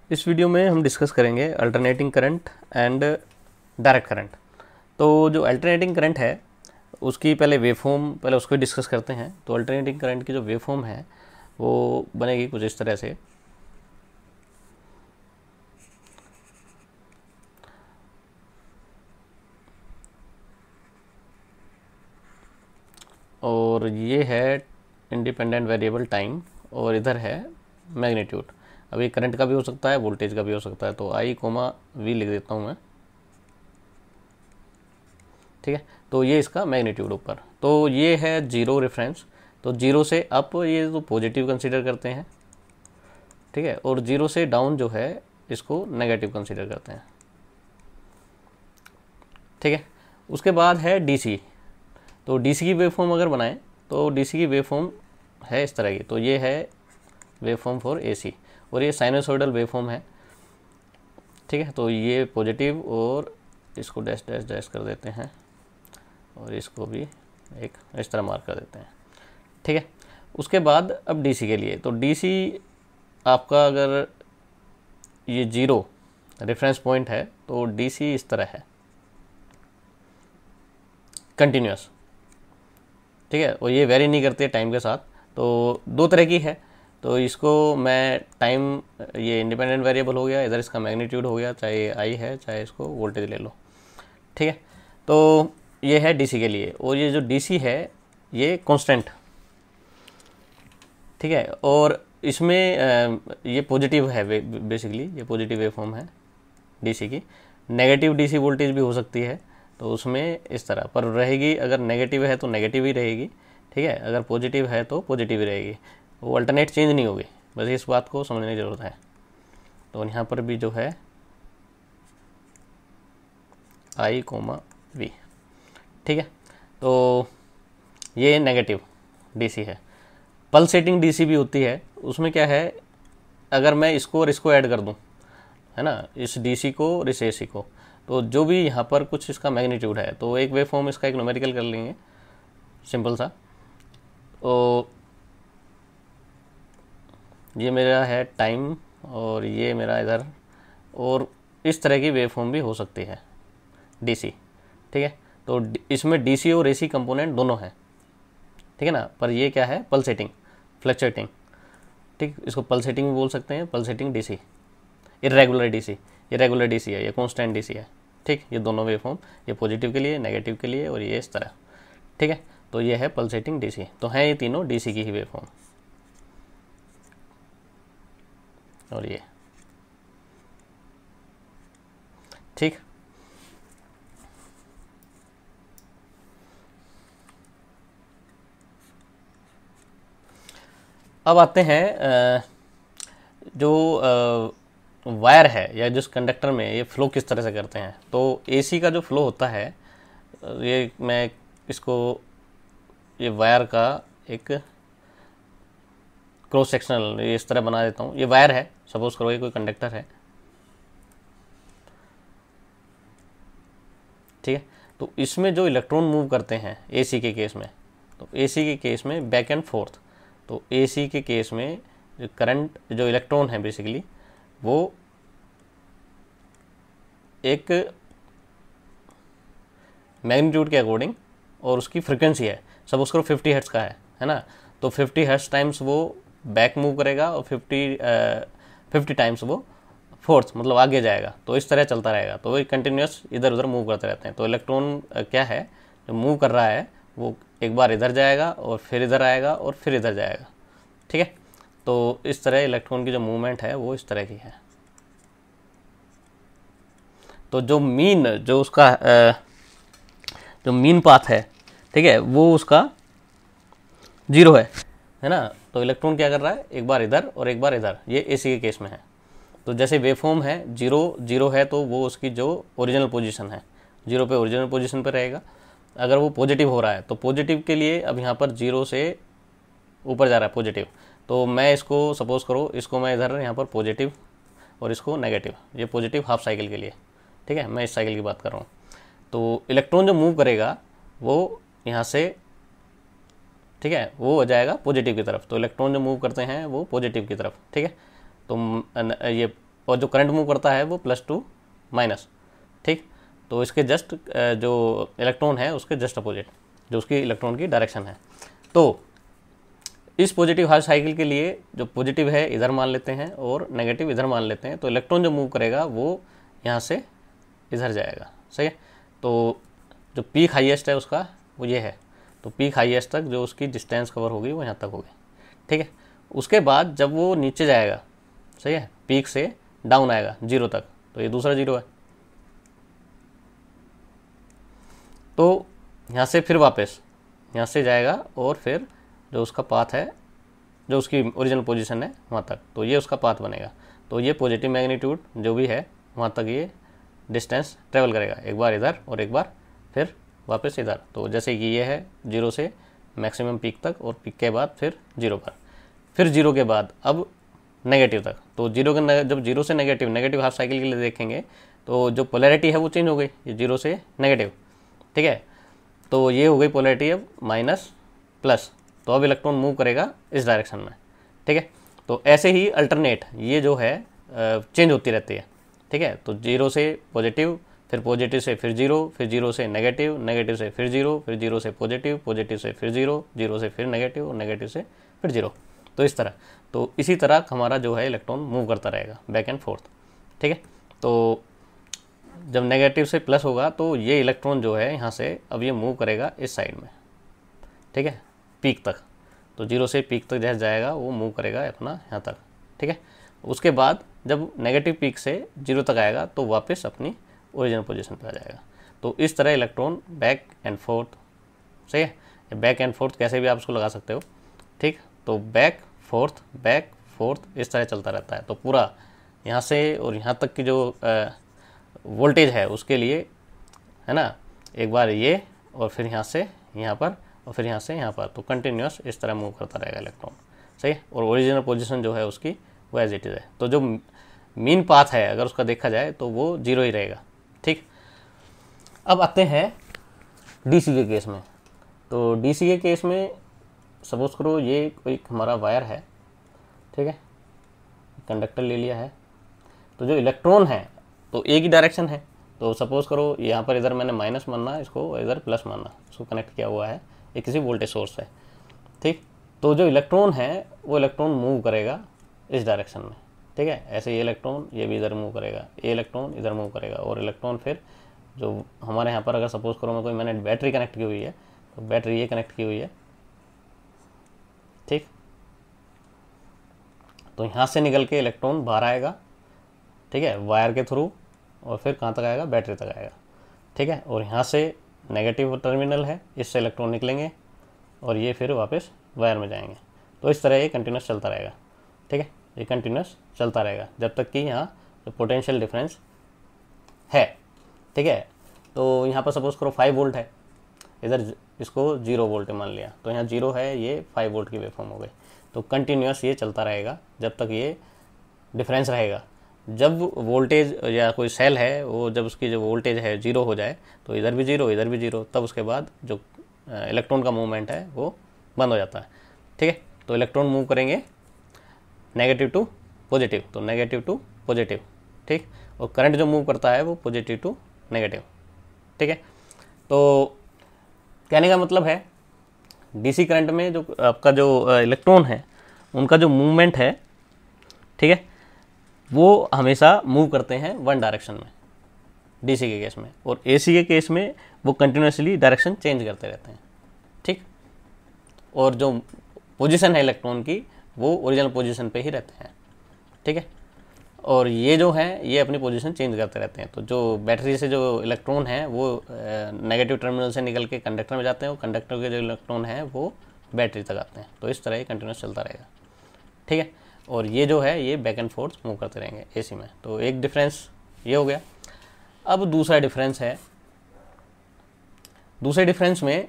इस वीडियो में हम डिस्कस करेंगे alternating current and direct current. तो जो अल्टरनेटिंग करंट है उसकी पहले वेवफॉर्म पहले उसको डिस्कस करते हैं। तो अल्टरनेटिंग करंट की जो वेवफॉर्म है वो बनेगी कुछ इस तरह से। और ये है इंडिपेंडेंट वेरिएबल टाइम और इधर है मैग्नीट्यूड। अभी करंट का भी हो सकता है, वोल्टेज का भी हो सकता है। तो आई कोमा वी लिख देता हूँ मैं, ठीक है। तो ये इसका मैग्नीट्यूड ऊपर। तो ये है जीरो रेफरेंस। तो जीरो से अप ये तो पॉजिटिव कंसीडर करते हैं, ठीक है। और जीरो से डाउन जो है इसको नेगेटिव कंसीडर करते हैं, ठीक है। उसके बाद है डीसी। तो डीसी की वेवफॉर्म अगर बनाएं तो डीसी की वेवफॉर्म है इस तरह की। तो ये है वेवफॉर्म फॉर एसी और ये साइनोसॉइडल वेवफॉर्म है, ठीक है। तो ये पॉजिटिव और इसको डैश डैश डैश कर देते हैं और इसको भी एक इस तरह मार्क कर देते हैं, ठीक है। उसके बाद अब डीसी के लिए, तो डीसी आपका अगर ये जीरो रेफरेंस पॉइंट है तो डीसी इस तरह है, कंटिन्यूस, ठीक है। और ये वेरी नहीं करती है टाइम के साथ। तो दो तरह की है। तो इसको मैं टाइम, ये इंडिपेंडेंट वेरिएबल हो गया, इधर इसका मैग्नीट्यूड हो गया, चाहे आई है चाहे इसको वोल्टेज ले लो, ठीक है। तो ये है डीसी के लिए। और ये जो डीसी है ये कांस्टेंट, ठीक है। और इसमें ये पॉजिटिव है, बेसिकली ये पॉजिटिव वेवफॉर्म है डीसी की। नेगेटिव डीसी वोल्टेज भी हो सकती है, तो उसमें इस तरह पर रहेगी। अगर नेगेटिव है तो नेगेटिव ही रहेगी, ठीक है। अगर पॉजिटिव है तो पॉजिटिव ही रहेगी, वो अल्टरनेट चेंज नहीं होगी। बस इस बात को समझने की ज़रूरत है। तो यहाँ पर भी जो है आई कोमा वी, ठीक है। तो ये नेगेटिव डीसी है। पल्सेटिंग डीसी भी होती है। उसमें क्या है, अगर मैं इसको और इसको ऐड कर दूं, है ना, इस डीसी को और इस एसी को, तो जो भी यहाँ पर कुछ इसका मैग्नीट्यूड है तो एक वेवफॉर्म इसका एक न्यूमेरिकल कर लेंगे सिंपल सा। तो ये मेरा है टाइम और ये मेरा इधर, और इस तरह की वेवफॉर्म भी हो सकती है डीसी, ठीक है। तो इसमें डीसी और एसी कंपोनेंट दोनों हैं, ठीक है ना। पर ये क्या है, पल्सेटिंग, फ्लक्चुएटिंग, ठीक। इसको पल्सेटिंग भी बोल सकते हैं, पल्सेटिंग डीसी। इरेगुलर डीसी, ये रेगुलर डीसी है, ये कांस्टेंट डीसी है, ठीक। ये दोनों वेवफॉर्म, ये पॉजिटिव के लिए, नेगेटिव के लिए, और ये इस तरह, ठीक है। तो ये है पल्सेटिंग डीसी। तो हैं ये तीनों डीसी की ही वेवफॉर्म। और ये, ठीक। अब आते हैं जो वायर है या जिस कंडक्टर में ये फ्लो किस तरह से करते हैं। तो एसी का जो फ्लो होता है, ये मैं इसको, ये वायर का एक क्रॉस सेक्शनल इस तरह बना देता हूँ। ये वायर है, सपोज करो ये कोई कंडक्टर है, ठीक है। तो इसमें जो इलेक्ट्रॉन मूव करते हैं एसी के केस में, तो एसी के केस में बैक एंड फोर्थ। तो एसी के केस में जो करंट, जो इलेक्ट्रॉन है बेसिकली, वो एक मैग्नीट्यूड के अकॉर्डिंग और उसकी फ्रिक्वेंसी है, सपोज करो 50 हर्ट्ज का है ना। तो 50 हर्ट्ज टाइम्स वो बैक मूव करेगा और 50 टाइम्स वो फोर्थ मतलब आगे जाएगा। तो इस तरह चलता रहेगा। तो वो कंटिन्यूस इधर उधर मूव करते रहते हैं। तो इलेक्ट्रॉन क्या है, जो मूव कर रहा है वो एक बार इधर जाएगा और फिर इधर आएगा और फिर इधर जाएगा, ठीक है। तो इस तरह इलेक्ट्रॉन की जो मूवमेंट है वो इस तरह की है। तो जो मीन, जो उसका जो मीन पाथ है, ठीक है, वो उसका जीरो है ना। तो इलेक्ट्रॉन क्या कर रहा है, एक बार इधर और एक बार इधर। ये एसी के केस में है। तो जैसे वेवफॉर्म है, जीरो जीरो है तो वो उसकी जो ओरिजिनल पोजीशन है, जीरो पे ओरिजिनल पोजीशन पे रहेगा। अगर वो पॉजिटिव हो रहा है तो पॉजिटिव के लिए अब यहाँ पर जीरो से ऊपर जा रहा है पॉजिटिव। तो मैं इसको सपोज करो, इसको मैं इधर यहाँ पर पॉजिटिव और इसको नेगेटिव, ये पॉजिटिव हाफ साइकिल के लिए, ठीक है। मैं इस साइकिल की बात कर रहा हूँ। तो इलेक्ट्रॉन जो मूव करेगा वो यहाँ से, ठीक है, वो हो जाएगा पॉजिटिव की तरफ। तो इलेक्ट्रॉन जो मूव करते हैं वो पॉजिटिव की तरफ, ठीक है। तो ये और जो करंट मूव करता है वो +2 माइनस, ठीक। तो इसके जस्ट जो इलेक्ट्रॉन है उसके जस्ट अपोजिट, जो उसकी इलेक्ट्रॉन की डायरेक्शन है। तो इस पॉजिटिव हाफ साइकिल के लिए जो पॉजिटिव है इधर मान लेते हैं और नेगेटिव इधर मान लेते हैं, तो इलेक्ट्रॉन जो मूव करेगा वो यहाँ से इधर जाएगा, सही है। तो जो पीक हाईएस्ट है उसका वो ये है, तो पीक हाईएस्ट तक जो उसकी डिस्टेंस कवर होगी वो यहाँ तक होगी, ठीक है। उसके बाद जब वो नीचे जाएगा, सही है, पीक से डाउन आएगा 0 तक, तो ये दूसरा 0 है। तो यहाँ से फिर वापस यहाँ से जाएगा और फिर जो उसका पाथ है, जो उसकी ओरिजिनल पोजीशन है वहाँ तक, तो ये उसका पाथ बनेगा। तो ये पॉजिटिव मैग्नीट्यूड जो भी है वहाँ तक ये डिस्टेंस ट्रेवल करेगा, एक बार इधर और एक बार फिर वापस इधर। तो जैसे कि ये है 0 से मैक्सिमम पीक तक और पीक के बाद फिर 0 पर, फिर 0 के बाद अब नेगेटिव तक। तो जब 0 से नेगेटिव हाफ साइकिल के लिए देखेंगे तो जो पोलैरिटी है वो चेंज हो गई, ये 0 से नेगेटिव, ठीक है। तो ये हो गई पोलैरिटी अब माइनस प्लस, तो अब इलेक्ट्रॉन मूव करेगा इस डायरेक्शन में, ठीक है। तो ऐसे ही अल्टरनेट ये जो है चेंज होती रहती है, ठीक है। तो 0 से पॉजिटिव, फिर पॉजिटिव से फिर 0, फिर 0 से नेगेटिव, नेगेटिव से फिर 0, फिर 0 से पॉजिटिव, पॉजिटिव से फिर 0, 0 से फिर नेगेटिव और नेगेटिव से फिर 0। तो इस तरह, तो इसी तरह हमारा जो है इलेक्ट्रॉन मूव करता रहेगा बैक एंड फोर्थ, ठीक है। तो जब नेगेटिव से प्लस होगा तो ये इलेक्ट्रॉन जो है यहाँ से अब ये मूव करेगा इस साइड में, ठीक है, पीक तक। तो 0 से पीक तक जैसे जाएगा वो मूव करेगा अपना यहाँ तक, ठीक है। उसके बाद जब नेगेटिव पीक से 0 तक आएगा तो वापस अपनी ओरिजिनल पोजीशन पर आ जाएगा। तो इस तरह इलेक्ट्रॉन बैक एंड फोर्थ, सही है। बैक एंड फोर्थ कैसे भी आप उसको लगा सकते हो, ठीक। तो बैक फोर्थ इस तरह चलता रहता है। तो पूरा यहाँ से और यहाँ तक की जो वोल्टेज है उसके लिए, है ना, एक बार ये और फिर यहाँ से यहाँ पर और फिर यहाँ से यहाँ पर, तो कंटिन्यूस इस तरह मूव करता रहेगा इलेक्ट्रॉन, सही है। और ओरिजिनल पोजीशन जो है उसकी वो एज इट इज़ है। तो जो मीन पाथ है अगर उसका देखा जाए तो वो 0 ही रहेगा, ठीक। अब आते हैं डीसी के केस में। तो डीसी के केस में सपोज करो ये कोई हमारा वायर है, ठीक है, कंडक्टर ले लिया है। तो जो इलेक्ट्रॉन है तो एक ही डायरेक्शन है। तो सपोज करो यहाँ पर इधर मैंने माइनस मानना, इसको इधर प्लस मानना, इसको कनेक्ट किया हुआ है, ये किसी वोल्टेज सोर्स है, ठीक। तो जो इलेक्ट्रॉन है वो इलेक्ट्रॉन मूव करेगा इस डायरेक्शन में, ठीक है। ऐसे ये इलेक्ट्रॉन ये भी इधर मूव करेगा, ये इलेक्ट्रॉन इधर मूव करेगा, और इलेक्ट्रॉन फिर जो हमारे यहाँ पर अगर सपोज करो मैंने बैटरी कनेक्ट की हुई है, तो बैटरी ये कनेक्ट की हुई है, ठीक। तो यहाँ से निकल के इलेक्ट्रॉन बाहर आएगा, ठीक है, वायर के थ्रू, और फिर कहाँ तक आएगा, बैटरी तक आएगा, ठीक है। और यहाँ से नेगेटिव टर्मिनल है, इससे इलेक्ट्रॉन निकलेंगे और ये फिर वापस वायर में जाएंगे। तो इस तरह ये कंटिन्यूस चलता रहेगा, ठीक है। ये कंटिन्यूस चलता रहेगा जब तक कि यहाँ जो पोटेंशियल डिफरेंस है, ठीक है। तो यहाँ पर सपोज करो 5 वोल्ट है, इधर इसको 0 वोल्ट मान लिया, तो यहाँ 0 है, ये 5 वोल्ट की वेवफॉर्म हो गई। तो कंटिन्यूस ये चलता रहेगा जब तक ये डिफरेंस रहेगा। जब वोल्टेज या कोई सेल है वो जब उसकी जो वोल्टेज है 0 हो जाए, तो इधर भी 0 इधर भी 0, तब उसके बाद जो इलेक्ट्रॉन का मूवमेंट है वो बंद हो जाता है, ठीक है। तो इलेक्ट्रॉन मूव करेंगे नेगेटिव टू पॉजिटिव, तो नेगेटिव टू पॉजिटिव, ठीक। और करंट जो मूव करता है वो पॉजिटिव टू नेगेटिव, ठीक है। तो कहने का मतलब है डीसी करंट में जो आपका जो इलेक्ट्रॉन है उनका जो मूवमेंट है, ठीक है, वो हमेशा मूव करते हैं वन डायरेक्शन में डीसी के केस में, और एसी के केस में वो कंटिन्यूसली डायरेक्शन चेंज करते रहते हैं, ठीक। और जो पोजीशन है इलेक्ट्रॉन की वो ओरिजिनल पोजीशन पे ही रहते हैं, ठीक है। और ये जो है ये अपनी पोजीशन चेंज करते रहते हैं। तो जो बैटरी से जो इलेक्ट्रॉन है वो नेगेटिव टर्मिनल से निकल के कंडक्टर में जाते हैं, और कंडक्टर के जो इलेक्ट्रॉन है वो बैटरी तक आते हैं। तो इस तरह ये कंटिन्यूस चलता रहेगा, ठीक है। और ये जो है ये बैक एंड फोर्थ मूव करते रहेंगे एसी में। तो एक डिफरेंस ये हो गया। अब दूसरा डिफरेंस है, दूसरे डिफरेंस में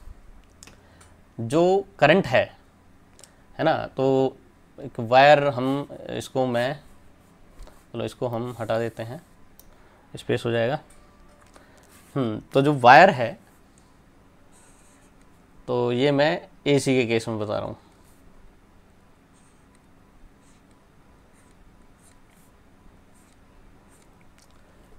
जो करंट है ना, तो एक वायर हम इसको चलो इसको हम हटा देते हैं, स्पेस हो जाएगा। तो जो वायर है तो ये मैं एसी के केस में बता रहा हूँ।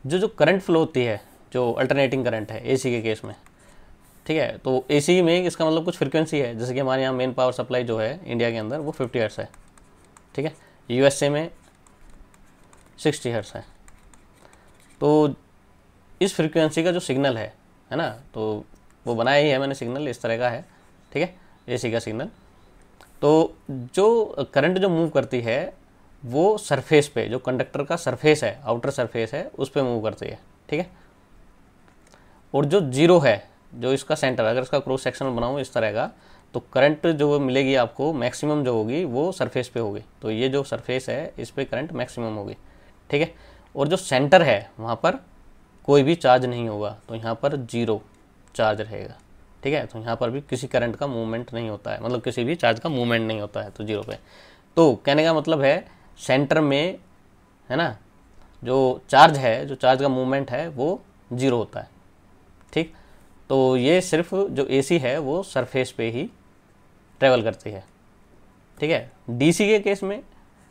जो करंट फ्लो होती है, जो अल्टरनेटिंग करंट है एसी के केस में, ठीक है, तो एसी में इसका मतलब कुछ फ्रिक्वेंसी है, जैसे कि हमारे यहाँ मेन पावर सप्लाई जो है इंडिया के अंदर वो 50 हर्ट्ज़ है, ठीक है, यूएसए में 60 हर्ट्ज़ है। तो इस फ्रिक्वेंसी का जो सिग्नल है ना, तो वो बनाया ही है मैंने, सिग्नल इस तरह का है, ठीक है, एसी का सिग्नल। तो जो करंट जो मूव करती है वो सरफेस पे, जो कंडक्टर का सरफेस है, आउटर सरफेस है, उस पर मूव करती है, ठीक है। और जो जीरो है, जो इसका सेंटर, अगर इसका क्रॉस सेक्शन बनाऊँ इस तरह का, तो करंट जो मिलेगी आपको मैक्सिमम जो होगी वो सरफेस पे होगी। तो ये जो सरफेस है इस पर करंट मैक्सिमम होगी, ठीक है। और जो सेंटर है वहाँ पर कोई भी चार्ज नहीं होगा, तो यहाँ पर जीरो चार्ज रहेगा, ठीक है। तो यहाँ पर भी किसी करंट का मूवमेंट नहीं होता है, मतलब किसी भी चार्ज का मूवमेंट नहीं होता है, तो जीरो पे। तो कहने का मतलब है सेंटर में, है ना, जो चार्ज है, जो चार्ज का मूवमेंट है वो जीरो होता है, ठीक। तो ये सिर्फ जो एसी है वो सरफेस पे ही ट्रेवल करती है, ठीक है। डीसी के केस में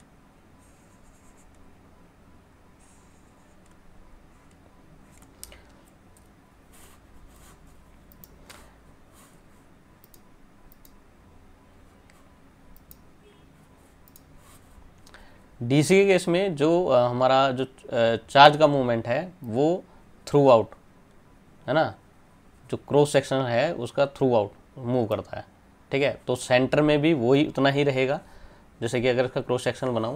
डीसी के केस में जो हमारा जो चार्ज का मूवमेंट है वो थ्रू आउट, है ना, जो क्रॉस सेक्शन है उसका थ्रू आउट मूव करता है, ठीक है। तो सेंटर में भी वही उतना ही रहेगा, जैसे कि अगर इसका क्रॉस सेक्शन बनाऊं,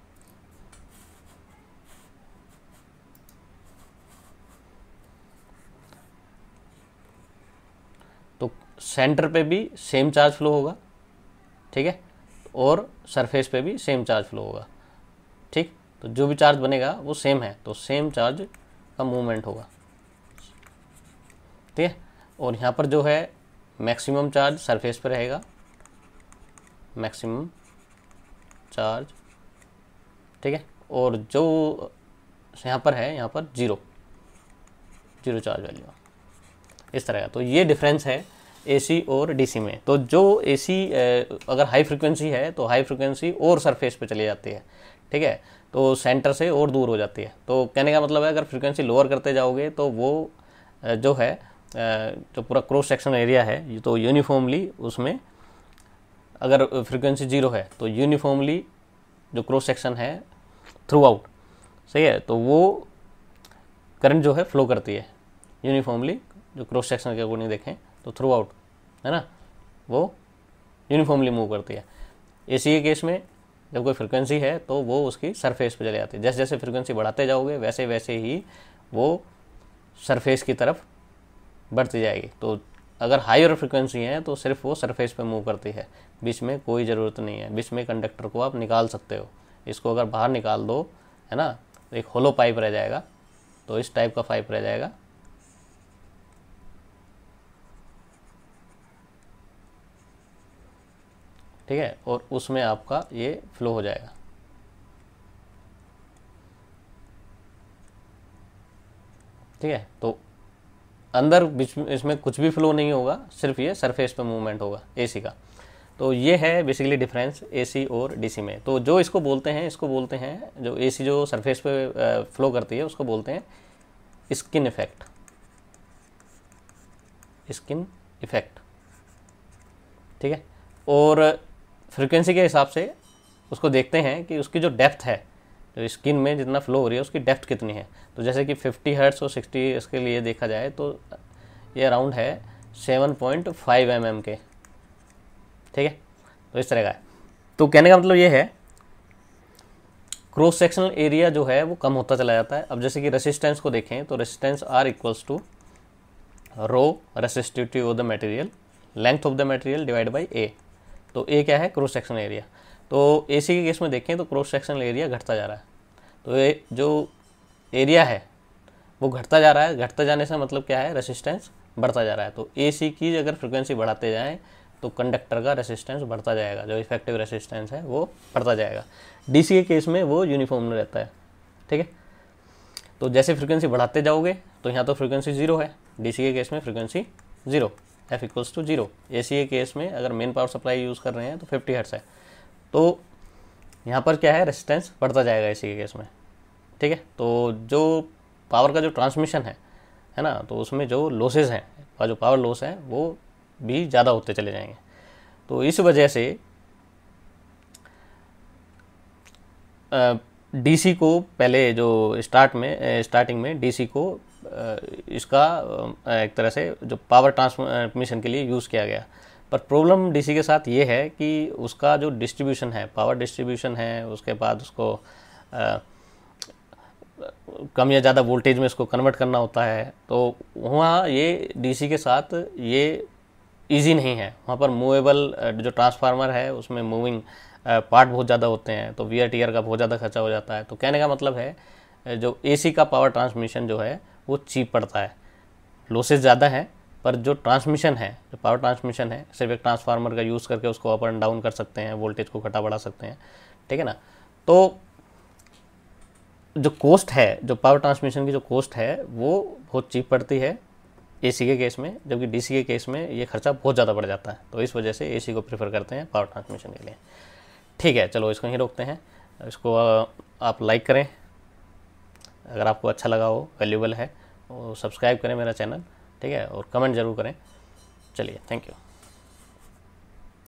तो सेंटर पे भी सेम चार्ज फ्लो होगा, ठीक है, और सरफेस पे भी सेम चार्ज फ्लो होगा, ठीक। तो जो भी चार्ज बनेगा वो सेम है, तो सेम चार्ज का मूवमेंट होगा, ठीक है। और यहाँ पर जो है मैक्सिमम चार्ज सरफेस पे रहेगा, मैक्सिमम चार्ज, ठीक है। और जो यहाँ पर है, यहाँ पर जीरो चार्ज वैल्यू, इस तरह का। तो ये डिफरेंस है एसी और डीसी में। तो जो एसी अगर हाई फ्रिक्वेंसी है तो हाई फ्रिक्वेंसी और सरफेस पे चली जाती है, ठीक है, तो सेंटर से और दूर हो जाती है। तो कहने का मतलब है अगर फ्रिक्वेंसी लोअर करते जाओगे तो वो जो है जो पूरा क्रॉस सेक्शन एरिया है तो यूनिफॉर्मली उसमें, अगर फ्रिक्वेंसी जीरो है तो यूनिफॉर्मली जो क्रॉस सेक्शन है थ्रू आउट, सही है, तो वो करंट जो है फ्लो करती है यूनिफॉर्मली, जो क्रॉस सेक्शन के अकॉर्डिंग देखें तो थ्रू आउट, है ना, वो यूनिफॉर्मली मूव करती है। एसी के केस में जब कोई फ्रिक्वेंसी है तो वो उसकी सरफेस पे चले जाती है, जैसे जैसे फ्रिक्वेंसी बढ़ाते जाओगे वैसे वैसे ही वो सरफेस की तरफ बढ़ती जाएगी। तो अगर हायर फ्रिक्वेंसी है तो सिर्फ वो सरफेस पे मूव करती है, बीच में कोई ज़रूरत नहीं है। बीच में कंडक्टर को आप निकाल सकते हो, इसको अगर बाहर निकाल दो, है ना, एक होलो पाइप रह जाएगा, तो इस टाइप का पाइप रह जाएगा, ठीक है, और उसमें आपका ये फ्लो हो जाएगा, ठीक है। तो अंदर बीच में इसमें कुछ भी फ्लो नहीं होगा, सिर्फ ये सरफेस पे मूवमेंट होगा एसी का। तो ये है बेसिकली डिफरेंस एसी और डीसी में। तो जो इसको बोलते हैं, इसको बोलते हैं, जो एसी जो सरफेस पे फ्लो करती है उसको बोलते हैं स्किन इफेक्ट, स्किन इफेक्ट, ठीक है। और फ्रिक्वेंसी के हिसाब से उसको देखते हैं कि उसकी जो डेप्थ है, जो स्किन में जितना फ्लो हो रही है उसकी डेप्थ कितनी है। तो जैसे कि 50 हर्ट्स और 60 इसके लिए देखा जाए तो ये अराउंड है 7.5 mm के, ठीक है। तो इस तरह का है। तो कहने का मतलब ये है क्रॉस सेक्शनल एरिया जो है वो कम होता चला जाता है। अब जैसे कि रेसिस्टेंस को देखें तो resistance R equals to rho resistivity of the material length of the material divide by A. तो ए क्या है, क्रॉस सेक्शनल एरिया। तो एसी के केस में देखें तो क्रॉस सेक्शनल एरिया घटता जा रहा है, तो ये जो एरिया है वो घटता जा रहा है। घटता जाने से मतलब क्या है, रेसिस्टेंस बढ़ता जा रहा है। तो एसी की अगर फ्रिक्वेंसी बढ़ाते जाएं तो कंडक्टर का रेसिस्टेंस बढ़ता जाएगा, जो इफेक्टिव रेसिस्टेंस है वो बढ़ता जाएगा। डीसी के केस में वो यूनिफॉर्म रहता है, ठीक है। तो जैसे फ्रिक्वेंसी बढ़ाते जाओगे तो यहाँ तो फ्रिक्वेंसी जीरो है, डीसी के केस में frequency zero, F equals to zero. AC के केस में अगर मेन पावर सप्लाई यूज़ कर रहे हैं तो 50 हर्ट्स है, तो यहाँ पर क्या है, रेसिस्टेंस बढ़ता जाएगा एसी के केस में, ठीक है। तो जो पावर का जो ट्रांसमिशन है ना, तो उसमें जो लॉसेस हैं, जो पावर लॉस हैं वो भी ज़्यादा होते चले जाएंगे। तो इस वजह से डीसी को पहले जो स्टार्टिंग में डीसी को इसका एक तरह से जो पावर ट्रांसमिशन के लिए यूज़ किया गया। पर प्रॉब्लम डीसी के साथ ये है कि उसका जो डिस्ट्रीब्यूशन है, पावर डिस्ट्रीब्यूशन है, उसके बाद उसको कम या ज़्यादा वोल्टेज में इसको कन्वर्ट करना होता है। तो वहाँ ये डीसी के साथ ये इजी नहीं है। वहाँ पर मूवेबल जो ट्रांसफार्मर है उसमें मूविंग पार्ट बहुत ज़्यादा होते हैं, तो वियर टीयर का बहुत ज़्यादा खर्चा हो जाता है। तो कहने का मतलब है जो एसी का पावर ट्रांसमिशन जो है वो चीप पड़ता है, लॉसेस ज़्यादा है, पर जो ट्रांसमिशन है, जो पावर ट्रांसमिशन है, सिर्फ एक ट्रांसफार्मर का यूज़ करके उसको अप एंड डाउन कर सकते हैं, वोल्टेज को घटा बढ़ा सकते हैं, ठीक है ना। तो जो कॉस्ट है, जो पावर ट्रांसमिशन की जो कॉस्ट है वो बहुत चीप पड़ती है एसी के केस में, जबकि डीसी के केस में ये खर्चा बहुत ज़्यादा बढ़ जाता है। तो इस वजह से एसी को प्रेफर करते हैं पावर ट्रांसमिशन के लिए। ठीक है, चलो इसको यहीं रोकते हैं। इसको आप लाइक करें अगर आपको अच्छा लगा हो, वैल्यूबल है, और सब्सक्राइब करें मेरा चैनल, ठीक है, और कमेंट ज़रूर करें। चलिए, थैंक यू।